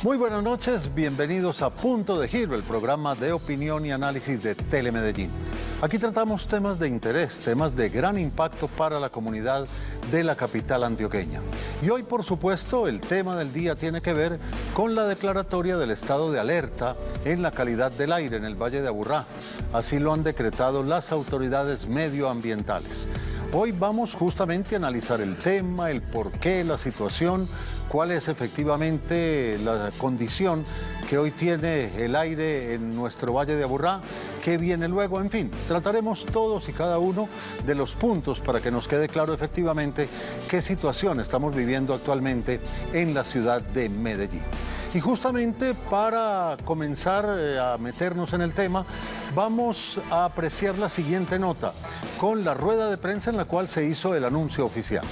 Muy buenas noches, bienvenidos a Punto de Giro, el programa de opinión y análisis de Telemedellín. Aquí tratamos temas de interés, temas de gran impacto para la comunidad de la capital antioqueña. Y hoy, por supuesto, el tema del día tiene que ver con la declaratoria del estado de alerta en la calidad del aire en el Valle de Aburrá. Así lo han decretado las autoridades medioambientales. Hoy vamos justamente a analizar el tema, el porqué, la situación, cuál es efectivamente la condición que hoy tiene el aire en nuestro Valle de Aburrá, qué viene luego, en fin, trataremos todos y cada uno de los puntos para que nos quede claro efectivamente qué situación estamos viviendo actualmente en la ciudad de Medellín. Y justamente para comenzar a meternos en el tema, vamos a apreciar la siguiente nota con la rueda de prensa en la cual se hizo el anuncio oficial.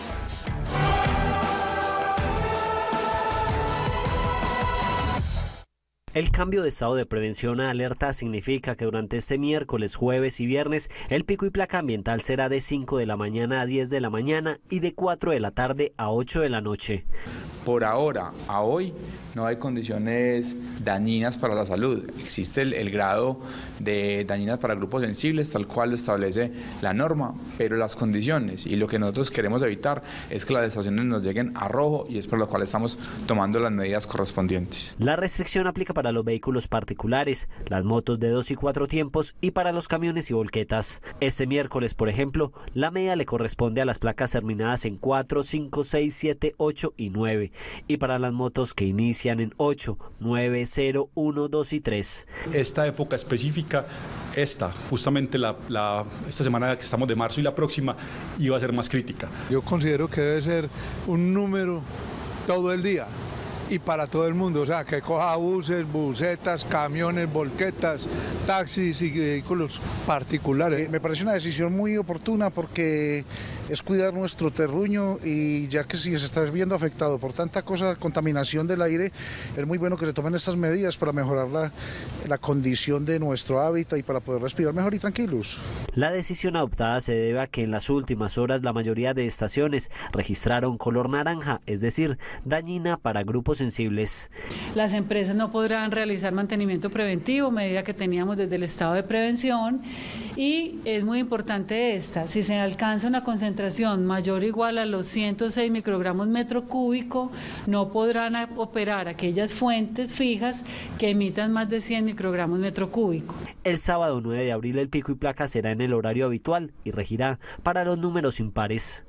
El cambio de estado de prevención a alerta significa que durante este miércoles, jueves y viernes el pico y placa ambiental será de 5 de la mañana a 10 de la mañana y de 4 de la tarde a 8 de la noche. Por ahora, a hoy, no hay condiciones dañinas para la salud. Existe el grado de dañinas para grupos sensibles, tal cual lo establece la norma, pero las condiciones y lo que nosotros queremos evitar es que las estaciones nos lleguen a rojo y es por lo cual estamos tomando las medidas correspondientes. La restricción aplica para los vehículos particulares, las motos de 2 y 4 tiempos y para los camiones y volquetas. Este miércoles, por ejemplo, la medida le corresponde a las placas terminadas en 4, 5, 6, 7, 8 y 9. Y para las motos que inician en 8, 9, 0, 1, 2 y 3. Esta época específica, justamente esta semana que estamos de marzo y la próxima, iba a ser más crítica. Yo considero que debe ser un número todo el día y para todo el mundo, o sea, que coja buses, busetas, camiones, volquetas, taxis y vehículos particulares. Me parece una decisión muy oportuna porque es cuidar nuestro terruño y ya que si se está viendo afectado por tanta cosa, contaminación del aire, es muy bueno que se tomen estas medidas para mejorar la condición de nuestro hábitat y para poder respirar mejor y tranquilos. La decisión adoptada se debe a que en las últimas horas la mayoría de estaciones registraron color naranja, es decir, dañina para grupos sensibles. Las empresas no podrán realizar mantenimiento preventivo, medida que teníamos desde el estado de prevención, y es muy importante si se alcanza una concentración mayor o igual a los 106 microgramos metro cúbico, no podrán operar aquellas fuentes fijas que emitan más de 100 microgramos metro cúbico. El sábado 9 de abril el pico y placa será en el horario habitual y regirá para los números impares.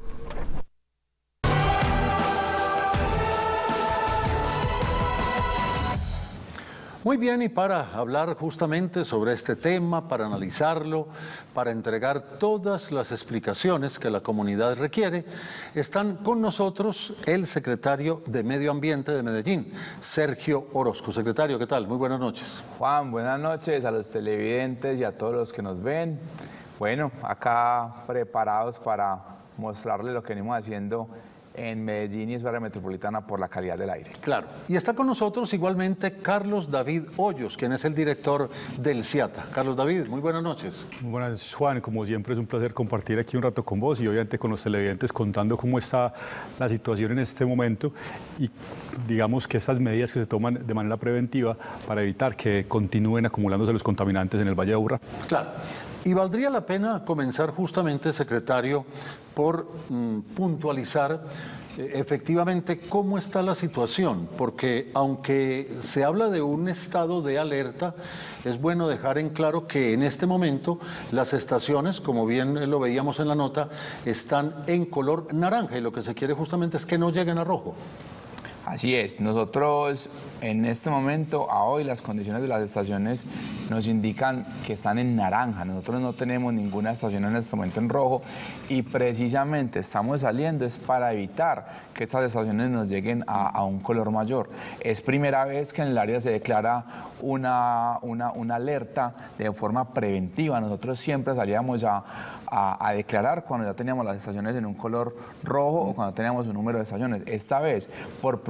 Muy bien, y para hablar justamente sobre este tema, para analizarlo, para entregar todas las explicaciones que la comunidad requiere, están con nosotros el secretario de Medio Ambiente de Medellín, Sergio Orozco. Secretario, ¿qué tal? Muy buenas noches. Juan, buenas noches a los televidentes y a todos los que nos ven. Bueno, acá preparados para mostrarles lo que venimos haciendo en Medellín y su área metropolitana por la calidad del aire. Claro. Y está con nosotros igualmente Carlos David Hoyos, quien es el director del CIATA. Carlos David, muy buenas noches. Muy buenas, Juan. Como siempre es un placer compartir aquí un rato con vos y obviamente con los televidentes contando cómo está la situación en este momento y digamos que estas medidas que se toman de manera preventiva para evitar que continúen acumulándose los contaminantes en el Valle de Aburrá. Claro. Y valdría la pena comenzar justamente, secretario, por puntualizar efectivamente cómo está la situación, porque aunque se habla de un estado de alerta, es bueno dejar en claro que en este momento las estaciones, como bien lo veíamos en la nota, están en color naranja y lo que se quiere justamente es que no lleguen a rojo. Así es, nosotros en este momento, a hoy, las condiciones de las estaciones nos indican que están en naranja. Nosotros no tenemos ninguna estación en este momento en rojo y precisamente estamos saliendo es para evitar que estas estaciones nos lleguen a un color mayor. Es primera vez que en el área se declara una alerta de forma preventiva. Nosotros siempre salíamos a declarar cuando ya teníamos las estaciones en un color rojo o cuando teníamos un número de estaciones. Esta vez, por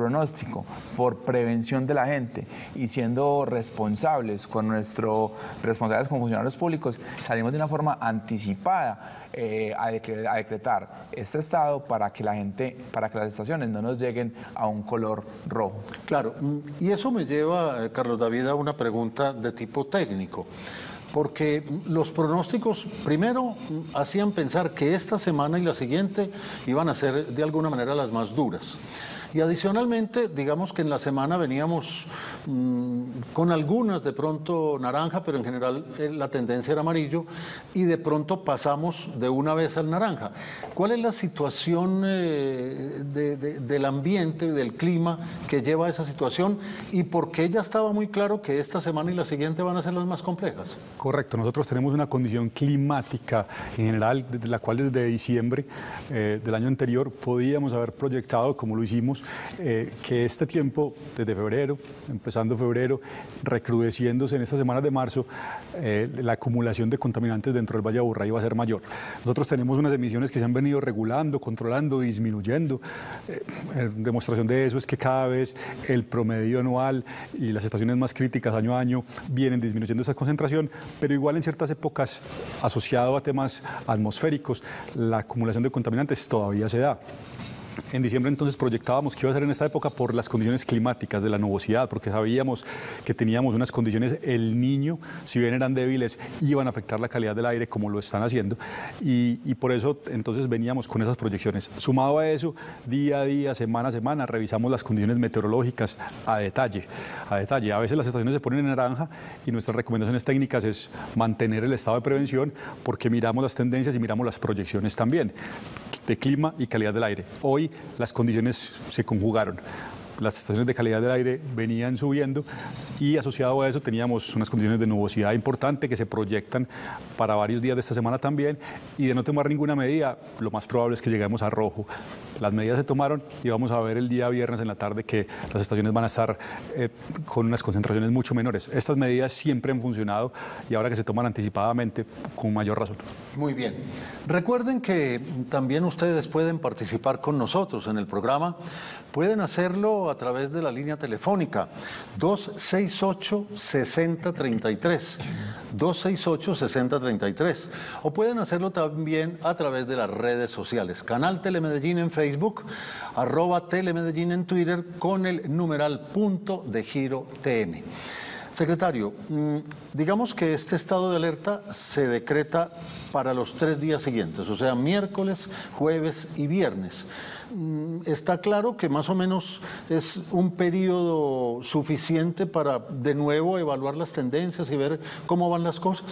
pronóstico, por prevención de la gente y siendo responsables con nuestros responsables como funcionarios públicos, salimos de una forma anticipada a decretar este estado para que la gente, para que las estaciones no nos lleguen a un color rojo. Claro, y eso me lleva, Carlos David, a una pregunta de tipo técnico. Porque los pronósticos, primero, hacían pensar que esta semana y la siguiente iban a ser de alguna manera las más duras. Y adicionalmente, digamos que en la semana veníamos con algunas de pronto naranja, pero en general la tendencia era amarillo, y de pronto pasamos de una vez al naranja. ¿Cuál es la situación del ambiente, del clima que lleva a esa situación? ¿Y por qué ya estaba muy claro que esta semana y la siguiente van a ser las más complejas? Correcto, nosotros tenemos una condición climática en general, desde la cual desde diciembre del año anterior podíamos haber proyectado, como lo hicimos, que este tiempo, desde febrero, empezando febrero, recrudeciéndose en estas semanas de marzo, la acumulación de contaminantes dentro del Valle de Aburrá iba a ser mayor. Nosotros tenemos unas emisiones que se han venido regulando, controlando, disminuyendo. Demostración de eso es que cada vez el promedio anual y las estaciones más críticas año a año vienen disminuyendo esa concentración, pero igual en ciertas épocas, asociado a temas atmosféricos, la acumulación de contaminantes todavía se da. En diciembre entonces proyectábamos que iba a ser en esta época por las condiciones climáticas de la nubosidad, porque sabíamos que teníamos unas condiciones, el Niño, si bien eran débiles, iban a afectar la calidad del aire como lo están haciendo, y por eso entonces veníamos con esas proyecciones. Sumado a eso, día a día, semana a semana, revisamos las condiciones meteorológicas a detalle. A veces las estaciones se ponen en naranja y nuestras recomendaciones técnicas es mantener el estado de prevención porque miramos las tendencias y miramos las proyecciones también de clima y calidad del aire. Hoy las condiciones se conjugaron. Las estaciones de calidad del aire venían subiendo y asociado a eso teníamos unas condiciones de nubosidad importante que se proyectan para varios días de esta semana también, y de no tomar ninguna medida, lo más probable es que lleguemos a rojo. Las medidas se tomaron y vamos a ver el día viernes en la tarde que las estaciones van a estar con unas concentraciones mucho menores. Estas medidas siempre han funcionado y ahora que se toman anticipadamente, con mayor razón. Muy bien. Recuerden que también ustedes pueden participar con nosotros en el programa. Pueden hacerlo a través de la línea telefónica 268-6033, 268-6033, o pueden hacerlo también a través de las redes sociales, Canal Telemedellín en Facebook, @Telemedellín en Twitter, con el numeral #TM. Secretario, digamos que este estado de alerta se decreta para los 3 días siguientes, o sea, miércoles, jueves y viernes. Está claro que más o menos es un periodo suficiente para de nuevo evaluar las tendencias y ver cómo van las cosas.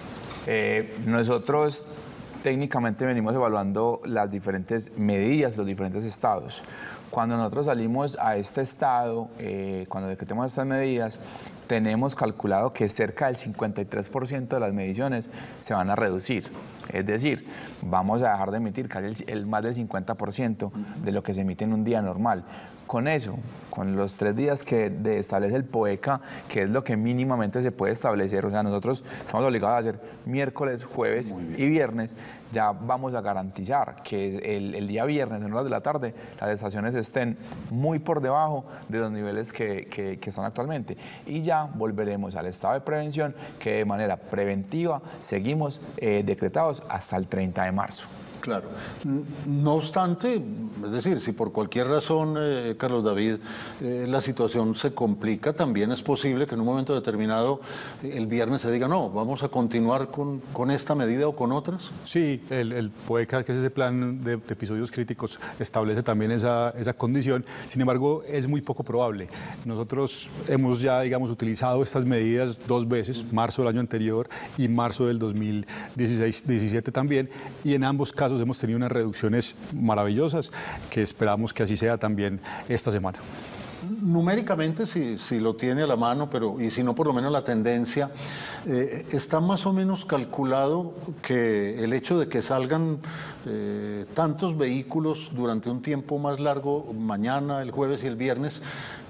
Nosotros técnicamente venimos evaluando las diferentes medidas, los diferentes estados. Cuando nosotros salimos a este estado, cuando decretemos estas medidas, tenemos calculado que cerca del 53% de las mediciones se van a reducir. Es decir, vamos a dejar de emitir casi más del 50% de lo que se emite en un día normal. Con eso, con los 3 días que establece el POECA, que es lo que mínimamente se puede establecer, o sea, nosotros estamos obligados a hacer miércoles, jueves y viernes, ya vamos a garantizar que el día viernes, en horas de la tarde, las estaciones estén muy por debajo de los niveles que están actualmente. Y ya volveremos al estado de prevención, que de manera preventiva seguimos decretados hasta el 30 de marzo. Claro. No obstante, es decir, si por cualquier razón, Carlos David, la situación se complica, también es posible que en un momento determinado el viernes se diga, no, vamos a continuar con esta medida o con otras. Sí, el POECA, que es ese plan de episodios críticos, establece también esa condición. Sin embargo, es muy poco probable. Nosotros hemos ya, digamos, utilizado estas medidas 2 veces, marzo del año anterior y marzo del 2016-17 también, y en ambos casos hemos tenido unas reducciones maravillosas que esperamos que así sea también esta semana. Numéricamente, si lo tiene a la mano, y si no, por lo menos la tendencia, está más o menos calculado que el hecho de que salgan tantos vehículos durante un tiempo más largo, mañana, el jueves y el viernes,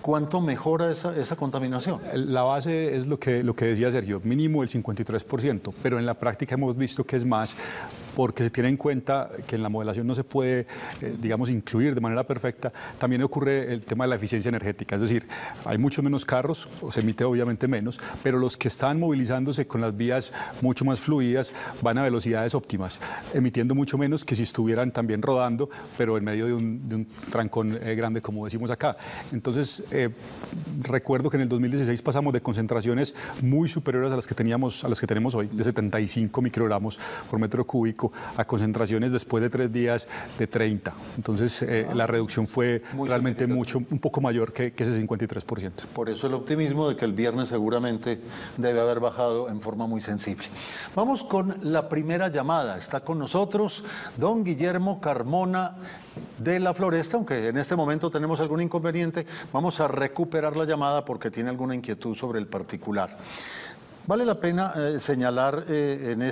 ¿Cuánto mejora esa contaminación? La base es lo que decía Sergio, mínimo el 53%, pero en la práctica hemos visto que es más, porque se tiene en cuenta que en la modelación no se puede, digamos, incluir de manera perfecta. También ocurre el tema de la eficiencia energética, es decir, hay mucho menos carros, se emite obviamente menos, pero los que están movilizándose con las vías mucho más fluidas van a velocidades óptimas, emitiendo mucho menos que si estuvieran también rodando, pero en medio de un trancón grande, como decimos acá. Entonces, recuerdo que en el 2016 pasamos de concentraciones muy superiores a las que tenemos hoy, de 75 microgramos por metro cúbico, a concentraciones después de 3 días de 30. Entonces, la reducción fue realmente un poco mayor que ese 53%. Por eso el optimismo de que el viernes seguramente debe haber bajado en forma muy sensible. Vamos con la primera llamada. Está con nosotros don Guillermo Carmona de La Floresta, aunque en este momento tenemos algún inconveniente. Vamos a recuperar la llamada porque tiene alguna inquietud sobre el particular. Vale la pena señalar en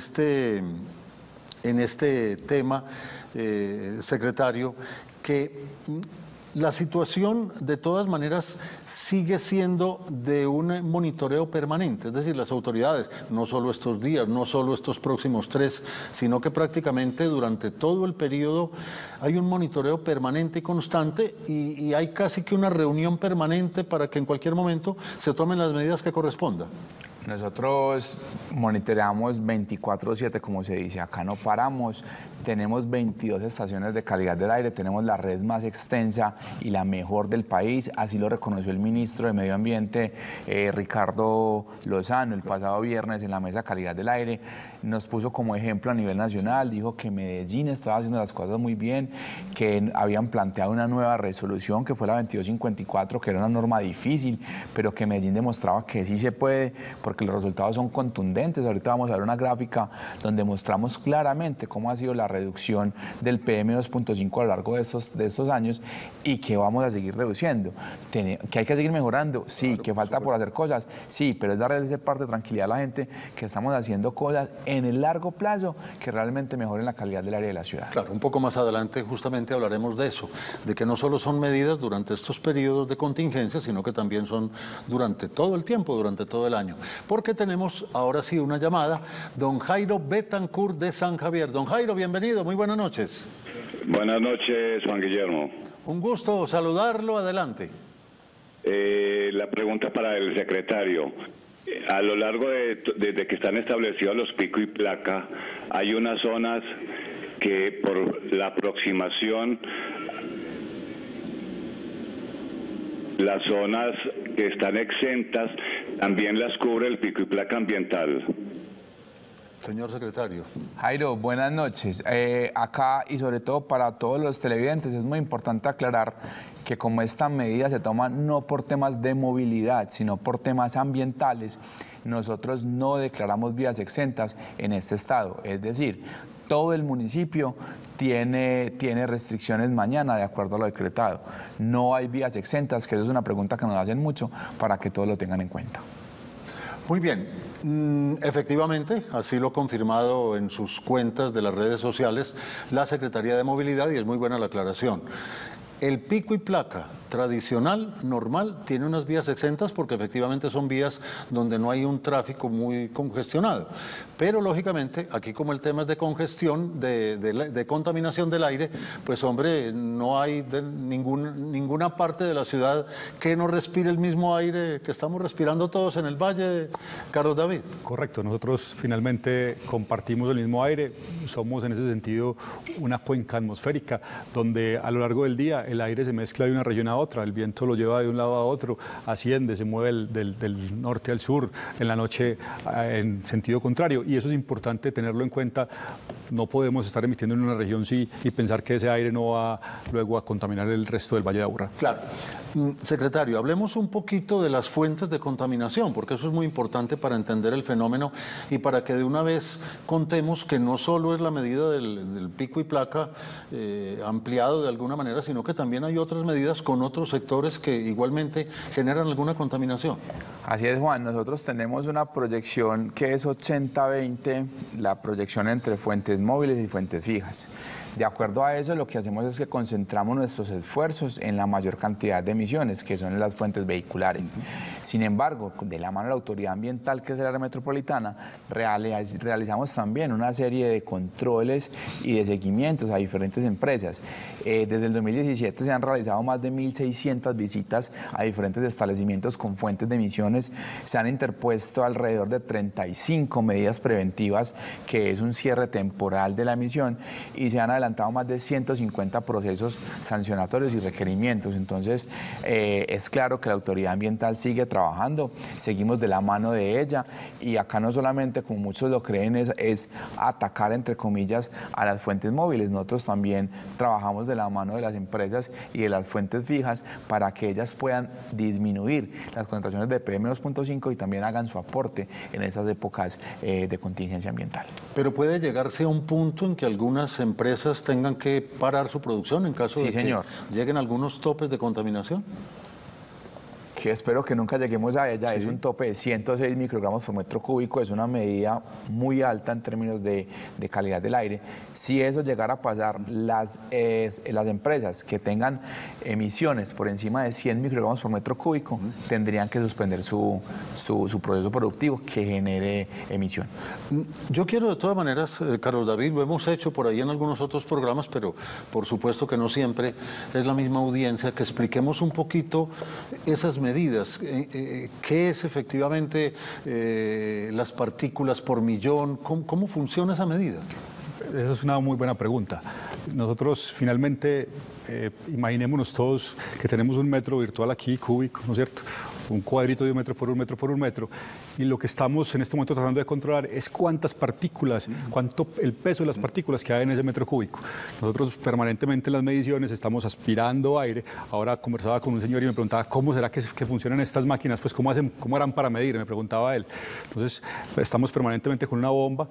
este tema, secretario, que la situación de todas maneras sigue siendo de un monitoreo permanente, es decir, las autoridades, no solo estos días, no solo estos próximos 3, sino que prácticamente durante todo el periodo hay un monitoreo permanente y constante y hay casi que una reunión permanente para que en cualquier momento se tomen las medidas que correspondan. Nosotros monitoreamos 24/7, como se dice, acá no paramos, tenemos 22 estaciones de calidad del aire, tenemos la red más extensa y la mejor del país, así lo reconoció el ministro de Medio Ambiente, Ricardo Lozano, el pasado viernes en la mesa calidad del aire, nos puso como ejemplo a nivel nacional, dijo que Medellín estaba haciendo las cosas muy bien, que habían planteado una nueva resolución que fue la 2254, que era una norma difícil, pero que Medellín demostraba que sí se puede, porque los resultados son contundentes. Ahorita vamos a ver una gráfica donde mostramos claramente cómo ha sido la reducción del PM2.5 a lo largo de estos años y que vamos a seguir reduciendo. ¿Que hay que seguir mejorando? Sí. Claro, ¿que falta por hacer cosas? Sí, pero es darle esa parte de tranquilidad a la gente que estamos haciendo cosas en el largo plazo que realmente mejoren la calidad del aire de la ciudad. Claro, un poco más adelante justamente hablaremos de eso, de que no solo son medidas durante estos periodos de contingencia, sino que también son durante todo el tiempo, durante todo el año. Porque tenemos ahora sí una llamada, don Jairo Betancourt de San Javier. Don Jairo, bienvenido, muy buenas noches. Buenas noches, Juan Guillermo. Un gusto saludarlo, adelante. La pregunta para el secretario. A lo largo desde que están establecidos los pico y placa, hay unas zonas que por la aproximación, las zonas que están exentas, también las cubre el pico y placa ambiental. Señor secretario. Jairo, buenas noches. Acá y sobre todo para todos los televidentes es muy importante aclarar que como esta medida se toma no por temas de movilidad, sino por temas ambientales, nosotros no declaramos vías exentas en este estado. Es decir, todo el municipio tiene restricciones mañana de acuerdo a lo decretado. No hay vías exentas, que eso es una pregunta que nos hacen mucho para que todos lo tengan en cuenta. Muy bien, efectivamente, así lo ha confirmado en sus cuentas de las redes sociales la Secretaría de Movilidad y es muy buena la aclaración. El pico y placa tradicional, normal, tiene unas vías exentas porque efectivamente son vías donde no hay un tráfico muy congestionado. Pero lógicamente, aquí como el tema es de congestión, de contaminación del aire, pues hombre, no hay ninguna parte de la ciudad que no respire el mismo aire que estamos respirando todos en el valle, Carlos David. Correcto, nosotros finalmente compartimos el mismo aire, somos en ese sentido una cuenca atmosférica donde a lo largo del día el aire se mezcla de una región a otra, el viento lo lleva de un lado a otro, asciende, se mueve del norte al sur, en la noche en sentido contrario, y eso es importante tenerlo en cuenta. No podemos estar emitiendo en una región sí y pensar que ese aire no va luego a contaminar el resto del Valle de Aburrá. Claro. Secretario, hablemos un poquito de las fuentes de contaminación, porque eso es muy importante para entender el fenómeno y para que de una vez contemos que no solo es la medida del pico y placa ampliado de alguna manera, sino que también hay otras medidas con otros sectores que igualmente generan alguna contaminación. Así es, Juan. Nosotros tenemos una proyección que es 80-20, la proyección entre fuentes móviles y fuentes fijas. De acuerdo a eso, lo que hacemos es que concentramos nuestros esfuerzos en la mayor cantidad de emisiones, que son las fuentes vehiculares. Sin embargo, de la mano de la Autoridad Ambiental, que es el área metropolitana, realizamos también una serie de controles y de seguimientos a diferentes empresas. Desde el 2017 se han realizado más de 1.600 visitas a diferentes establecimientos con fuentes de emisiones. Se han interpuesto alrededor de 35 medidas preventivas, que es un cierre temporal de la emisión, y se han adelantado más de 150 procesos sancionatorios y requerimientos. Entonces, es claro que la Autoridad Ambiental sigue trabajando, seguimos de la mano de ella, y acá no solamente, como muchos lo creen, es atacar, entre comillas, a las fuentes móviles. Nosotros también trabajamos de la mano de las empresas y de las fuentes fijas para que ellas puedan disminuir las concentraciones de PM2.5 y también hagan su aporte en esas épocas de contingencia ambiental. Pero puede llegarse a un punto en que algunas empresas tengan que parar su producción en caso de que lleguen algunos topes de contaminación. Que espero que nunca lleguemos a ella. Es un tope de 106 microgramos por metro cúbico, es una medida muy alta en términos de calidad del aire. Si eso llegara a pasar, las empresas que tengan emisiones por encima de 100 microgramos por metro cúbico tendrían que suspender su proceso productivo que genere emisión. Yo quiero de todas maneras, Carlos David, lo hemos hecho por ahí en algunos otros programas, pero por supuesto que no siempre es la misma audiencia, que expliquemos un poquito esas medidas. ¿Qué es efectivamente las partículas por millón? ¿Cómo funciona esa medida? Esa es una muy buena pregunta. Nosotros finalmente, imaginémonos todos que tenemos un metro virtual aquí, cúbico, ¿no es cierto? Un cuadrito de 1 metro por 1 metro por 1 metro, y lo que estamos en este momento tratando de controlar es cuántas partículas, el peso de las partículas que hay en ese metro cúbico. Nosotros permanentemente en las mediciones estamos aspirando aire. Ahora conversaba con un señor y me preguntaba cómo será que funcionan estas máquinas, pues cómo harán para medir, me preguntaba él. Entonces estamos permanentemente con una bomba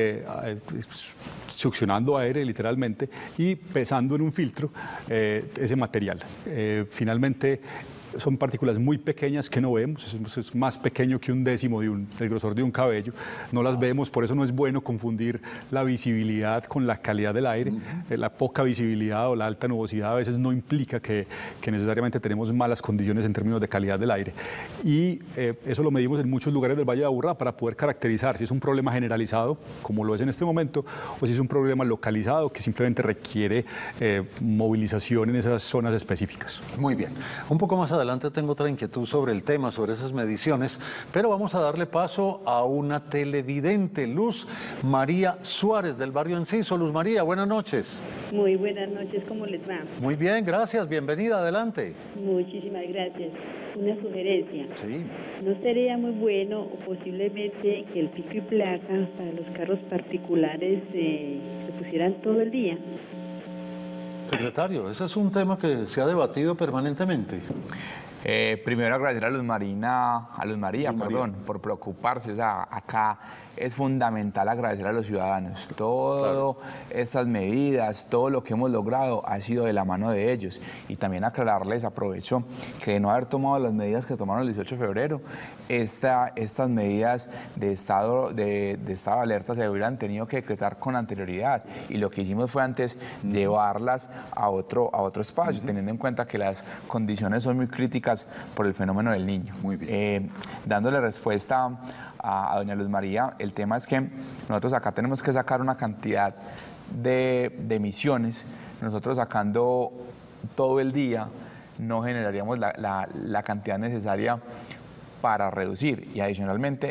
succionando aire literalmente y pesando en un filtro ese material. Finalmente son partículas muy pequeñas que no vemos, es más pequeño que un décimo del grosor de un cabello, no las vemos, por eso no es bueno confundir la visibilidad con la calidad del aire. La poca visibilidad o la alta nubosidad a veces no implica que necesariamente tenemos malas condiciones en términos de calidad del aire, y eso lo medimos en muchos lugares del Valle de Aburrá para poder caracterizar si es un problema generalizado, como lo es en este momento, o si es un problema localizado que simplemente requiere movilización en esas zonas específicas. Muy bien, un poco más adelante tengo otra inquietud sobre el tema, sobre esas mediciones, pero vamos a darle paso a una televidente, Luz María Suárez, del barrio Enciso. Luz María, buenas noches. Muy buenas noches, ¿cómo les va? Muy bien, gracias, bienvenida, adelante. Muchísimas gracias. Una sugerencia. Sí. ¿No sería muy bueno o posiblemente que el pico y placa para los carros particulares se pusieran todo el día? Secretario, ese es un tema que se ha debatido permanentemente. Primero agradecer a Luz María, por preocuparse. O sea, acá es fundamental agradecer a los ciudadanos. Todas estas medidas, todo lo que hemos logrado ha sido de la mano de ellos. Y también aclararles, aprovecho, que de no haber tomado las medidas que tomaron el 18 de febrero, estas medidas de estado de alerta se hubieran tenido que decretar con anterioridad. Y lo que hicimos fue antes llevarlas a otro espacio, teniendo en cuenta que las condiciones son muy críticas por el fenómeno del Niño. Muy bien. Dándole respuesta a doña Luz María, el tema es que nosotros acá tenemos que sacar una cantidad de emisiones. Nosotros sacando todo el día no generaríamos la cantidad necesaria para reducir, y adicionalmente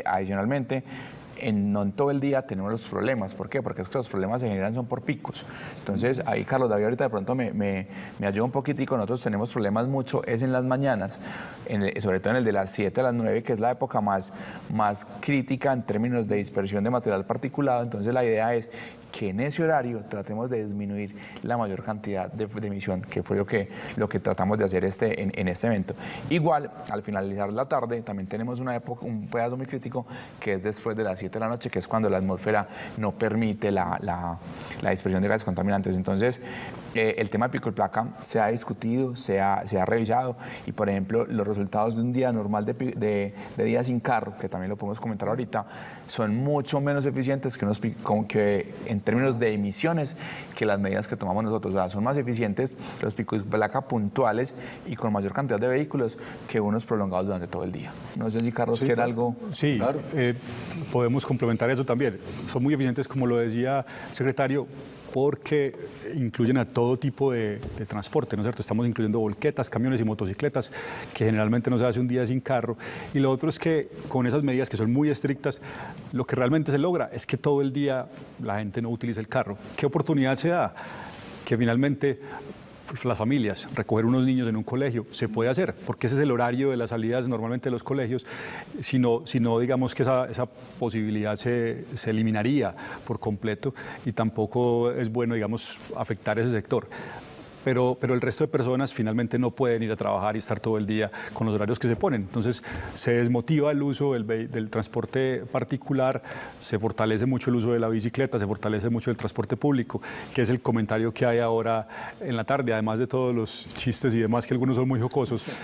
no en todo el día tenemos los problemas. ¿Por qué? Porque es que los problemas se generan son por picos. Entonces, ahí Carlos David ahorita de pronto me ayuda un poquitico. Nosotros tenemos problemas mucho, es en las mañanas, sobre todo en el de las 7 a las 9, que es la época más crítica en términos de dispersión de material particulado. Entonces, la idea es que en ese horario tratemos de disminuir la mayor cantidad de emisión, que fue lo que tratamos de hacer en este evento. Igual, al finalizar la tarde, también tenemos un pedazo muy crítico, que es después de las 7 de la noche, que es cuando la atmósfera no permite la dispersión de gases contaminantes. Entonces, el tema de pico y placa se ha discutido, se ha revisado, y por ejemplo, los resultados de un día normal de día sin carro, que también lo podemos comentar ahorita, son mucho menos eficientes que en términos de emisiones que las medidas que tomamos nosotros. O sea, son más eficientes los picos y placa puntuales y con mayor cantidad de vehículos que unos prolongados durante todo el día. No sé si Carlos quiere algo. Sí, claro. Podemos complementar eso también. Son muy eficientes, como lo decía el secretario, porque incluyen a todo tipo de transporte, ¿no es cierto? Estamos incluyendo volquetas, camiones y motocicletas, que generalmente no se hace un día sin carro. Y lo otro es que con esas medidas que son muy estrictas, lo que realmente se logra es que todo el día la gente no utilice el carro. ¿Qué oportunidad se da? Que finalmente las familias, recoger unos niños en un colegio, se puede hacer, porque ese es el horario de las salidas normalmente de los colegios, si no digamos que esa posibilidad se eliminaría por completo, y tampoco es bueno, digamos, afectar ese sector. Pero el resto de personas finalmente no pueden ir a trabajar y estar todo el día con los horarios que se ponen. Entonces se desmotiva el uso del transporte particular, se fortalece mucho el uso de la bicicleta, se fortalece mucho el transporte público, que es el comentario que hay ahora en la tarde. Además de todos los chistes y demás, que algunos son muy jocosos,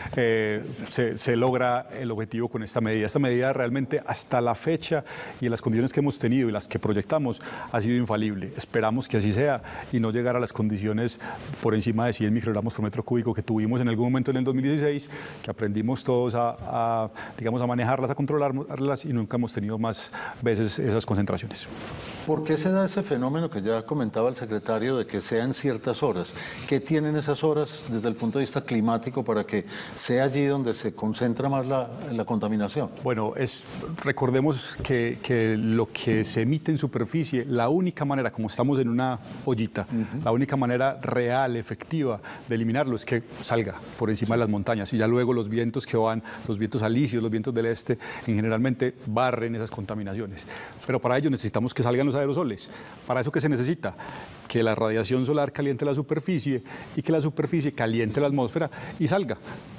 se logra el objetivo con esta medida. Esta medida realmente, hasta la fecha y en las condiciones que hemos tenido y las que proyectamos, ha sido infalible. Esperamos que así sea y no llegar a las condiciones por encima de 100 microgramos por metro cúbico que tuvimos en algún momento en el 2016, que aprendimos todos a manejarlas, a controlarlas, y nunca hemos tenido más veces esas concentraciones. ¿Por qué se da ese fenómeno que ya comentaba el secretario de que sea en ciertas horas? ¿Qué tienen esas horas desde el punto de vista climático para que sea allí donde se concentra más la contaminación? Bueno, recordemos que lo que se emite en superficie, la única manera, como estamos en una ollita, la única manera real, efectiva de eliminarlo es que salga por encima de las montañas, y ya luego los vientos que van, los vientos alisios, los vientos del este, generalmente barren esas contaminaciones. Pero para ello necesitamos que salgan los aerosoles. ¿Para eso qué se necesita? Que la radiación solar caliente la superficie y que la superficie caliente la atmósfera y salga.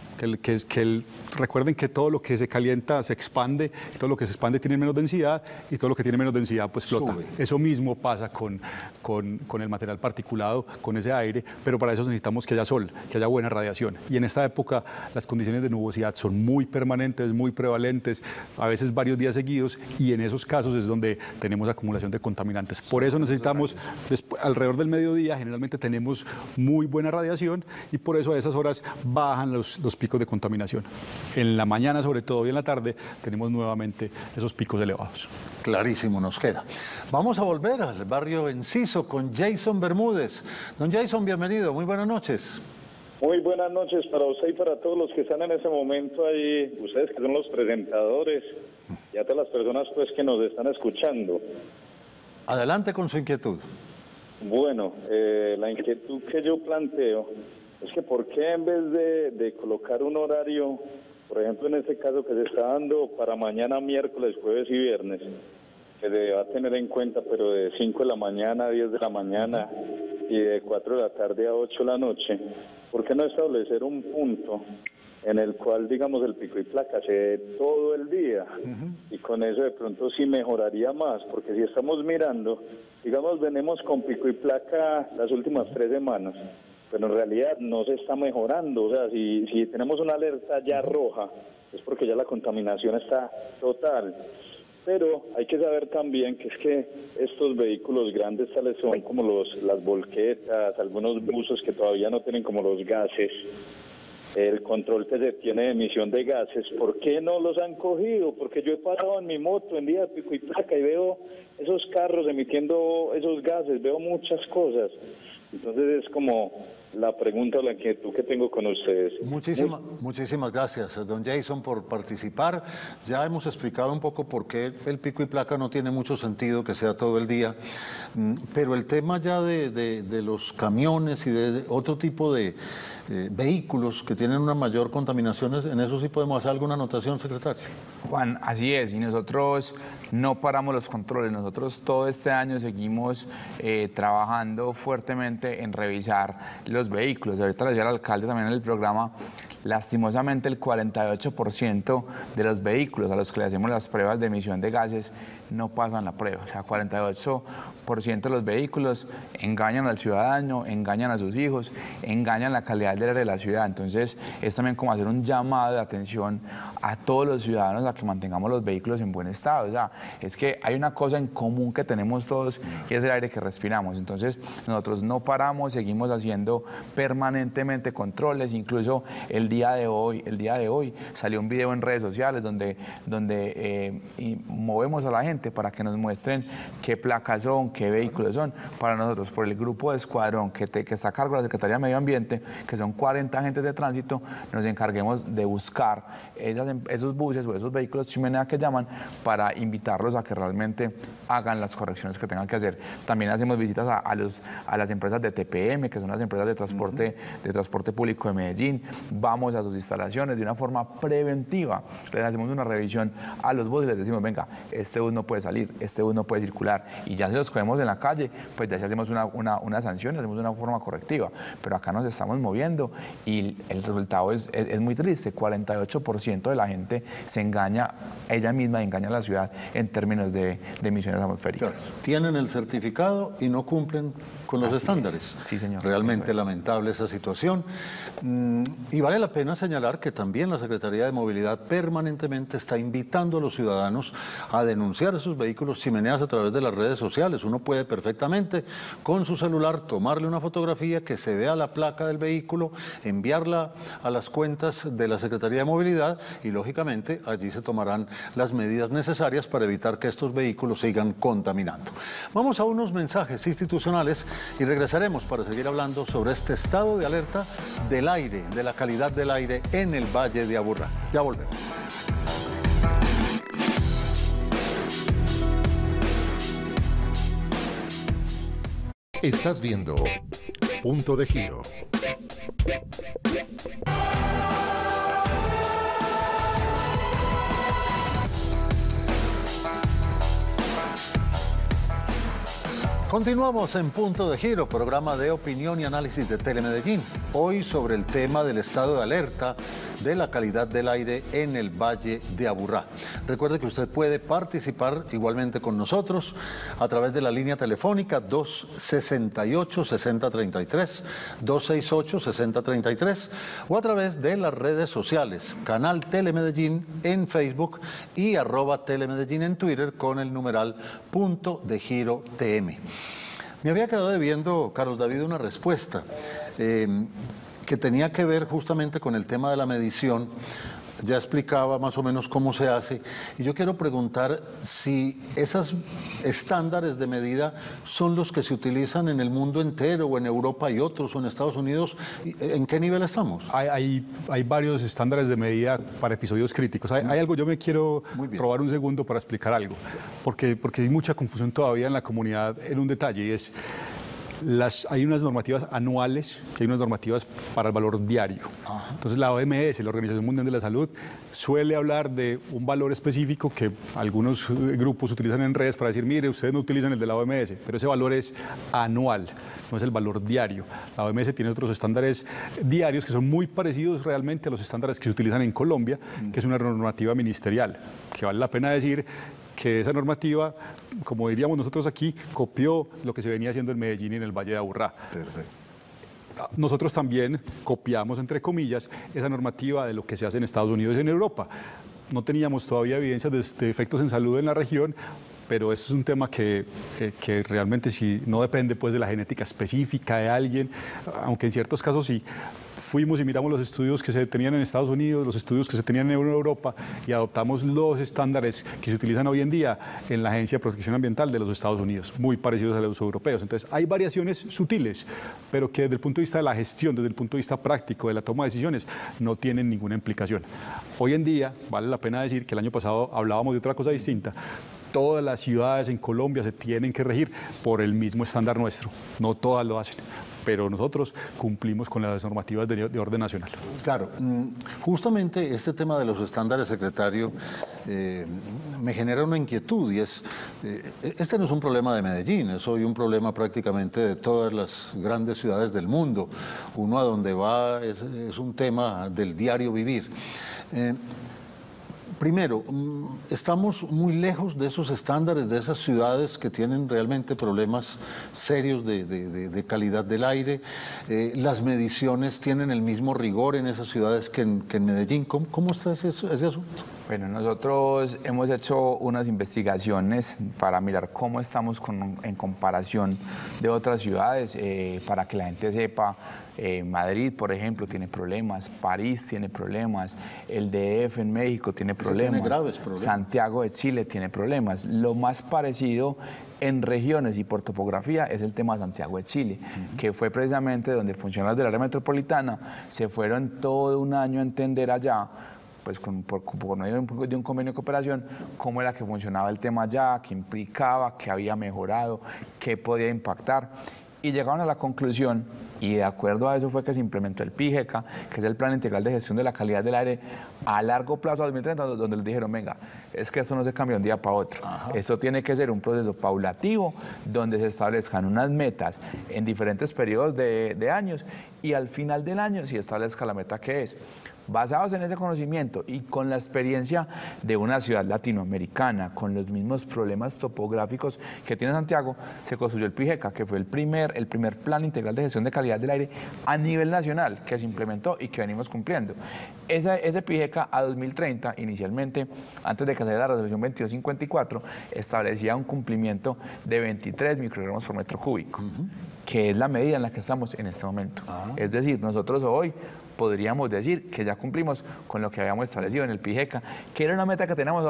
Recuerden que todo lo que se calienta se expande, y todo lo que se expande tiene menos densidad, y todo lo que tiene menos densidad pues flota. Sube. Eso mismo pasa con el material particulado, con ese aire, pero para eso necesitamos que haya sol, que haya buena radiación. Y en esta época las condiciones de nubosidad son muy permanentes, muy prevalentes, a veces varios días seguidos, y en esos casos es donde tenemos acumulación de contaminantes. Por eso necesitamos, alrededor del mediodía generalmente tenemos muy buena radiación, y por eso a esas horas bajan los picos de contaminación. En la mañana, sobre todo, y en la tarde, tenemos nuevamente esos picos elevados. Clarísimo nos queda. Vamos a volver al barrio Enciso con Jason Bermúdez. Don Jason, bienvenido. Muy buenas noches. Muy buenas noches para usted y para todos los que están en ese momento ahí, ustedes que son los presentadores y a todas las personas pues que nos están escuchando. Adelante con su inquietud. Bueno, la inquietud que yo planteo es que por qué en vez de colocar un horario, por ejemplo en este caso que se está dando para mañana, miércoles, jueves y viernes, que se va a tener en cuenta, pero de 5 de la mañana a 10 de la mañana y de 4 de la tarde a 8 de la noche, ¿por qué no establecer un punto en el cual, digamos, el pico y placa se dé todo el día? Y con eso de pronto sí mejoraría más, porque si estamos mirando, digamos, venimos con pico y placa las últimas 3 semanas, pero en realidad no se está mejorando. O sea, si tenemos una alerta ya roja, es porque ya la contaminación está total. Pero hay que saber también que es que estos vehículos grandes tales son como las volquetas, algunos buses que todavía no tienen como los gases, el control que se tiene de emisión de gases, ¿por qué no los han cogido? Porque yo he pasado en mi moto en día de pico y placa y veo esos carros emitiendo esos gases, veo muchas cosas. Entonces es como la pregunta o la inquietud que tengo con ustedes. Muchísimas gracias, don Jason, por participar. Ya hemos explicado un poco por qué el pico y placa no tiene mucho sentido que sea todo el día, pero el tema ya de los camiones y de otro tipo de vehículos que tienen una mayor contaminación, ¿en eso sí podemos hacer alguna anotación, secretario? Juan, así es, y nosotros no paramos los controles, nosotros todo este año seguimos trabajando fuertemente en revisar los vehículos. Ahorita lo decía el alcalde también en el programa, lastimosamente el 48% de los vehículos a los que le hacemos las pruebas de emisión de gases no pasan la prueba, o sea, 48% de los vehículos engañan al ciudadano, engañan a sus hijos, engañan la calidad del aire de la ciudad. Entonces es también como hacer un llamado de atención a todos los ciudadanos a que mantengamos los vehículos en buen estado. O sea, es que hay una cosa en común que tenemos todos y es el aire que respiramos. Entonces nosotros no paramos, seguimos haciendo permanentemente controles. Incluso el día de hoy salió un video en redes sociales donde movemos a la gente para que nos muestren qué placas son, qué vehículos son. Para nosotros, por el grupo de escuadrón que está a cargo de la Secretaría de Medio Ambiente, que son 40 agentes de tránsito, nos encarguemos de buscar esos buses o esos vehículos chimenea que llaman, para invitarlos a que realmente hagan las correcciones que tengan que hacer. También hacemos visitas a las empresas de TPM, que son las empresas de transporte público de Medellín. Vamos a sus instalaciones de una forma preventiva. Les hacemos una revisión a los buses y les decimos, venga, este bus no puede salir, este bus no puede circular. Y ya si los cogemos en la calle, pues ya hacemos una sanción, hacemos una forma correctiva. Pero acá nos estamos moviendo y el resultado es muy triste. 48% de la gente se engaña ella misma, engaña a la ciudad en términos de emisiones atmosféricas. Tienen el certificado y no cumplen con los estándares. Sí, señor. Realmente lamentable esa situación. Y vale la pena señalar que también la Secretaría de Movilidad permanentemente está invitando a los ciudadanos a denunciar esos vehículos chimeneas a través de las redes sociales. Uno puede perfectamente con su celular tomarle una fotografía, que se vea la placa del vehículo, enviarla a las cuentas de la Secretaría de Movilidad y lógicamente allí se tomarán las medidas necesarias para evitar que estos vehículos sigan contaminando. Vamos a unos mensajes institucionales y regresaremos para seguir hablando sobre este estado de alerta del aire, de la calidad del aire en el Valle de Aburrá. Ya volvemos. Estás viendo Punto de Giro. Continuamos en Punto de Giro, programa de opinión y análisis de Telemedellín. Hoy sobre el tema del estado de alerta de la calidad del aire en el Valle de Aburrá. Recuerde que usted puede participar igualmente con nosotros a través de la línea telefónica 268-6033, 268-6033 o a través de las redes sociales, canal Telemedellín en Facebook y @Telemedellín en Twitter con el numeral Punto de Giro TM. Me había quedado debiendo, Carlos David, una respuesta que tenía que ver justamente con el tema de la medición. Ya explicaba más o menos cómo se hace y yo quiero preguntar si esos estándares de medida son los que se utilizan en el mundo entero o en Europa y otros o en Estados Unidos. ¿En qué nivel estamos? Hay varios estándares de medida para episodios críticos. Hay algo, yo me quiero robar un segundo para explicar algo, porque hay mucha confusión todavía en la comunidad en un detalle y es... hay unas normativas anuales y hay unas normativas para el valor diario. Entonces la OMS, la Organización Mundial de la Salud, suele hablar de un valor específico que algunos grupos utilizan en redes para decir, mire, ustedes no utilizan el de la OMS, pero ese valor es anual, no es el valor diario. La OMS tiene otros estándares diarios que son muy parecidos realmente a los estándares que se utilizan en Colombia, que es una normativa ministerial, que vale la pena decir que esa normativa, como diríamos nosotros aquí, copió lo que se venía haciendo en Medellín y en el Valle de Aburrá. Perfecto. Nosotros también copiamos, entre comillas, esa normativa de lo que se hace en Estados Unidos y en Europa. No teníamos todavía evidencias de efectos en salud en la región, pero eso es un tema que realmente sí, no depende pues, de la genética específica de alguien, aunque en ciertos casos sí. Fuimos y miramos los estudios que se tenían en Estados Unidos, los estudios que se tenían en Europa y adoptamos los estándares que se utilizan hoy en día en la Agencia de Protección Ambiental de los Estados Unidos, muy parecidos a los europeos. Entonces, hay variaciones sutiles, pero que desde el punto de vista de la gestión, desde el punto de vista práctico de la toma de decisiones, no tienen ninguna implicación. Hoy en día, vale la pena decir que el año pasado hablábamos de otra cosa distinta. todas las ciudades en Colombia se tienen que regir por el mismo estándar nuestro. No todas lo hacen, pero nosotros cumplimos con las normativas de orden nacional. Claro, justamente este tema de los estándares, secretario, me genera una inquietud y es, este no es un problema de Medellín, es hoy un problema prácticamente de todas las grandes ciudades del mundo. Uno a donde va es un tema del diario vivir. Primero, estamos muy lejos de esos estándares, de esas ciudades que tienen realmente problemas serios de calidad del aire. Las mediciones tienen el mismo rigor en esas ciudades que en Medellín. ¿Cómo está ese asunto? Bueno, nosotros hemos hecho unas investigaciones para mirar cómo estamos en comparación de otras ciudades, para que la gente sepa. Madrid, por ejemplo, tiene problemas, París tiene problemas, el DF en México tiene problemas, tiene graves problemas. Santiago de Chile tiene problemas. Lo más parecido en regiones y por topografía es el tema de Santiago de Chile, que fue precisamente donde funcionarios del área metropolitana se fueron todo un año a entender allá, pues por medio de un convenio de cooperación, cómo era que funcionaba el tema allá, qué implicaba, qué había mejorado, qué podía impactar. Y llegaron a la conclusión, y de acuerdo a eso fue que se implementó el PIGECA, que es el Plan Integral de Gestión de la Calidad del Aire a largo plazo, a 2030, donde les dijeron, venga, es que esto no se cambia de un día para otro. Eso tiene que ser un proceso paulativo, donde se establezcan unas metas en diferentes periodos de años, y al final del año se establezca la meta que es. Basados en ese conocimiento y con la experiencia de una ciudad latinoamericana, con los mismos problemas topográficos que tiene Santiago, se construyó el PIGECA, que fue el primer Plan Integral de Gestión de Calidad del Aire a nivel nacional, que se implementó y que venimos cumpliendo. Ese PIGECA a 2030, inicialmente, antes de que saliera la resolución 2254, establecía un cumplimiento de 23 microgramos por metro cúbico, que es la medida en la que estamos en este momento. Es decir, nosotros hoy podríamos decir que ya cumplimos con lo que habíamos establecido en el PIGECA, que era una meta que teníamos a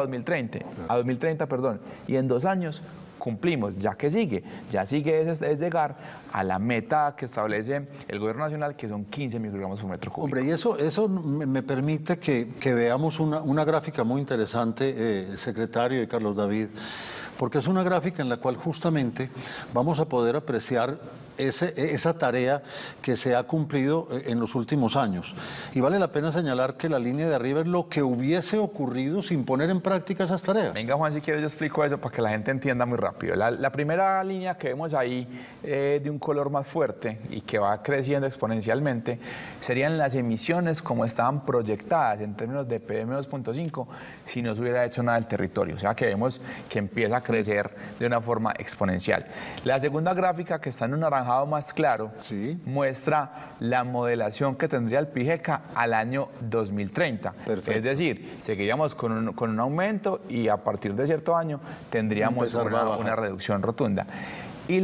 2030, y en 2 años cumplimos. ¿Ya que sigue? Ya sigue es llegar a la meta que establece el gobierno nacional, que son 15 microgramos por metro cúbico. Hombre, y eso me permite que veamos una gráfica muy interesante, secretario y Carlos David, porque es una gráfica en la cual justamente vamos a poder apreciar esa tarea que se ha cumplido en los últimos años. Y vale la pena señalar que la línea de arriba es lo que hubiese ocurrido sin poner en práctica esas tareas. Venga, Juan, si quieres yo explico eso para que la gente entienda muy rápido. La primera línea que vemos ahí de un color más fuerte y que va creciendo exponencialmente serían las emisiones como estaban proyectadas en términos de PM2.5 si no se hubiera hecho nada del territorio. O sea que vemos que empieza a crecer de una forma exponencial. La segunda gráfica, que está en un naranjado más claro, muestra la modelación que tendría el PIGECA al año 2030. Perfecto. Es decir, seguiríamos con un aumento y a partir de cierto año tendríamos una reducción rotunda. Y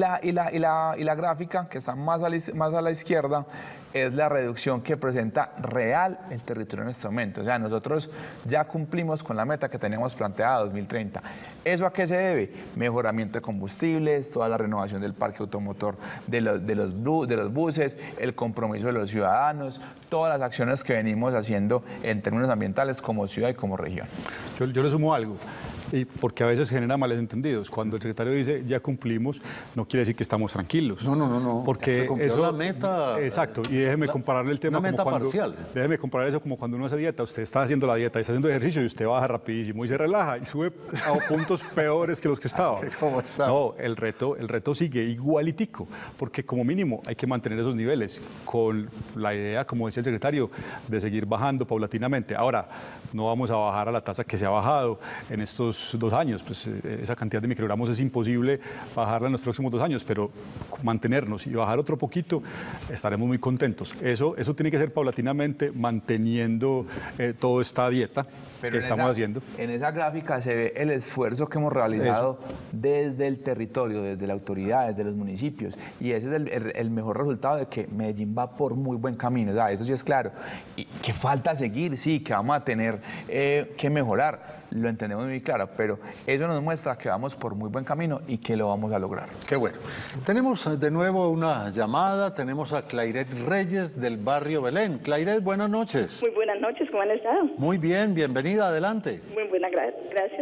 la gráfica que está más a la izquierda es la reducción que presenta real el territorio en este momento. O sea, nosotros ya cumplimos con la meta que teníamos planteada 2030. ¿Eso a qué se debe? Mejoramiento de combustibles, toda la renovación del parque automotor de los buses, el compromiso de los ciudadanos, todas las acciones que venimos haciendo en términos ambientales como ciudad y como región. Yo le sumo algo. Y porque a veces genera malentendidos. Cuando el secretario dice ya cumplimos, no quiere decir que estamos tranquilos. No. Porque eso la meta. Exacto. Y déjeme compararle el tema una meta parcial. Déjeme comparar eso como cuando uno hace dieta. Usted está haciendo la dieta y está haciendo ejercicio y usted baja rapidísimo y se relaja y sube a puntos peores que los que estaba. ¿Cómo está? No, el reto sigue igualitico, porque como mínimo hay que mantener esos niveles con la idea, como decía el secretario, de seguir bajando paulatinamente. Ahora, no vamos a bajar a la tasa que se ha bajado en estos 2 años, pues esa cantidad de microgramos es imposible bajarla en los próximos 2 años, pero mantenernos y bajar otro poquito, estaremos muy contentos. Eso tiene que ser paulatinamente, manteniendo toda esta dieta que estamos haciendo. En esa gráfica se ve el esfuerzo que hemos realizado desde el territorio, desde la autoridad, desde los municipios, y ese es el mejor resultado de que Medellín va por muy buen camino. O sea, eso sí es claro. Y que falta seguir, sí, que vamos a tener que mejorar, lo entendemos muy claro, pero eso nos muestra que vamos por muy buen camino y que lo vamos a lograr. Qué bueno. Tenemos de nuevo una llamada, tenemos a Clairet Reyes del barrio Belén. Clairet, buenas noches. Muy buenas noches, ¿cómo han estado? Muy bien, bienvenida, adelante. Muy buena, gracias.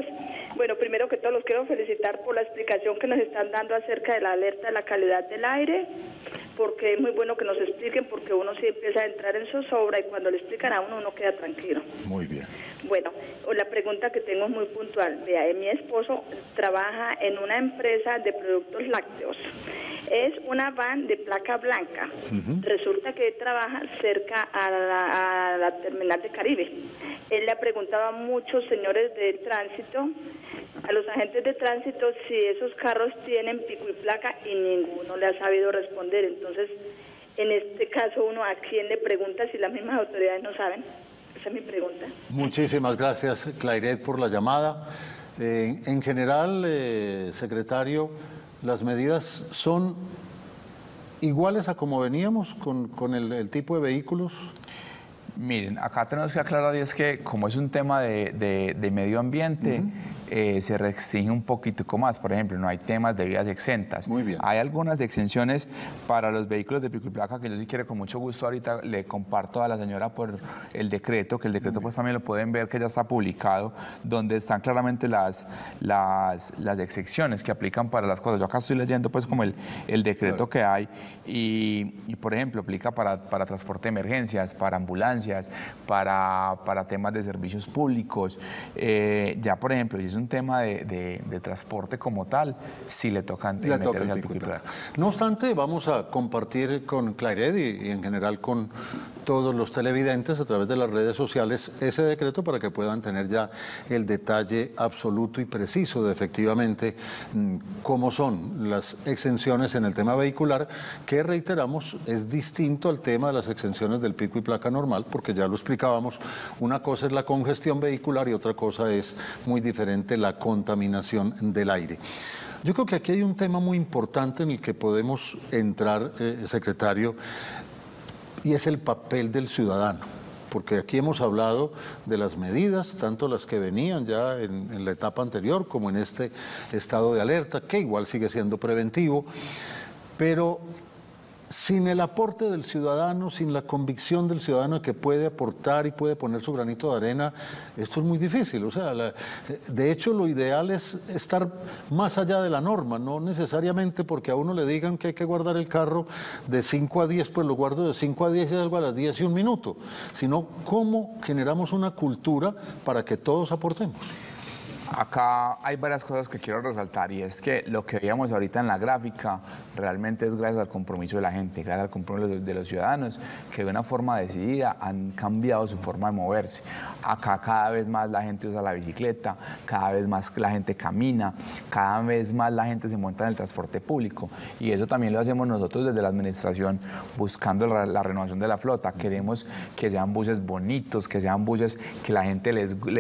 Bueno, primero que todo los quiero felicitar por la explicación que nos están dando acerca de la alerta de la calidad del aire, porque es muy bueno que nos expliquen, porque uno sí empieza a entrar en zozobra y cuando le explican a uno queda tranquilo. Muy bien. Bueno, la pregunta que tengo es muy puntual. Vea, mi esposo trabaja en una empresa de productos lácteos. Es una van de placa blanca. Resulta que trabaja cerca a la terminal de Caribe. Él le ha preguntado a muchos señores del tránsito, a los agentes de tránsito, si esos carros tienen pico y placa y ninguno le ha sabido responder. Entonces, en este caso, uno a quién le pregunta si las mismas autoridades no saben. Esa es mi pregunta. Muchísimas gracias, Clairet, por la llamada. En general, secretario, las medidas son iguales a como veníamos con el tipo de vehículos. Miren, acá tenemos que aclarar, y es que como es un tema de medio ambiente, se restringe un poquitico más. Por ejemplo, no hay temas de vías exentas. Muy bien. Hay algunas exenciones para los vehículos de pico y placa que yo sí quiero con mucho gusto ahorita le comparto a la señora por el decreto, que el decreto pues también lo pueden ver, que ya está publicado, donde están claramente las excepciones que aplican para las cosas. Yo acá estoy leyendo pues como el decreto que hay y por ejemplo aplica para transporte de emergencias, para ambulancias, para temas de servicios públicos. Ya, por ejemplo, si es un tema de transporte como tal, sí le toca meterse al pico y placa. No obstante, vamos a compartir con Clairet y en general con todos los televidentes a través de las redes sociales ese decreto para que puedan tener ya el detalle absoluto y preciso de efectivamente cómo son las exenciones en el tema vehicular, que reiteramos es distinto al tema de las exenciones del pico y placa normal, porque ya lo explicábamos, una cosa es la congestión vehicular y otra cosa es muy diferente la contaminación del aire. Yo creo que aquí hay un tema muy importante en el que podemos entrar, secretario, y es el papel del ciudadano, porque aquí hemos hablado de las medidas, tanto las que venían ya en la etapa anterior como en este estado de alerta, que igual sigue siendo preventivo, pero sin el aporte del ciudadano, sin la convicción del ciudadano que puede aportar y puede poner su granito de arena, esto es muy difícil. O sea, de hecho, lo ideal es estar más allá de la norma, no necesariamente porque a uno le digan que hay que guardar el carro de 5 a 10, pues lo guardo de 5 a 10 y salgo a las 10 y 1 minuto, sino cómo generamos una cultura para que todos aportemos. Acá hay varias cosas que quiero resaltar y es que lo que veíamos ahorita en la gráfica realmente es gracias al compromiso de la gente, gracias al compromiso de los ciudadanos que de una forma decidida han cambiado su forma de moverse. Acá cada vez más la gente usa la bicicleta, cada vez más la gente camina, cada vez más la gente se monta en el transporte público y eso también lo hacemos nosotros desde la administración buscando la renovación de la flota. Queremos que sean buses bonitos, que sean buses que la gente